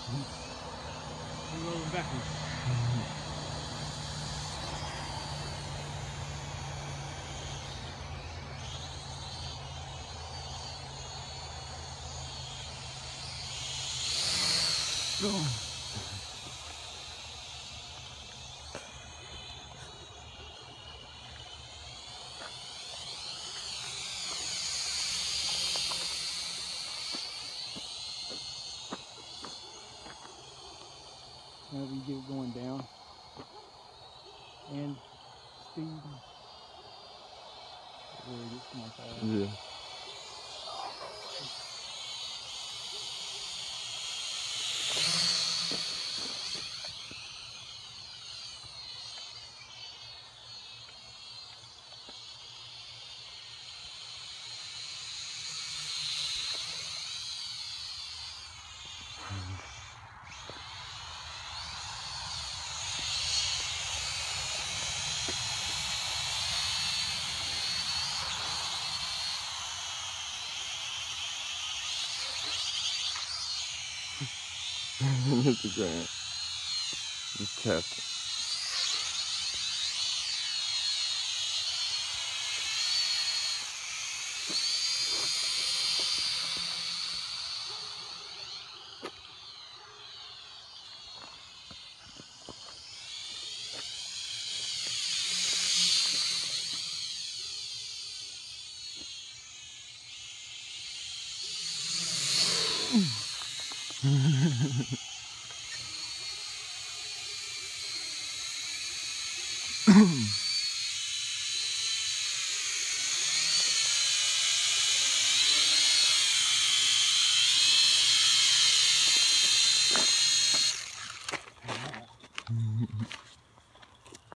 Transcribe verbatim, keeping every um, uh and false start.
I'm rolling backwards. Go. Whenever you get it going down and speed, it really gets more fast. Yeah. It's a grand. Just test it.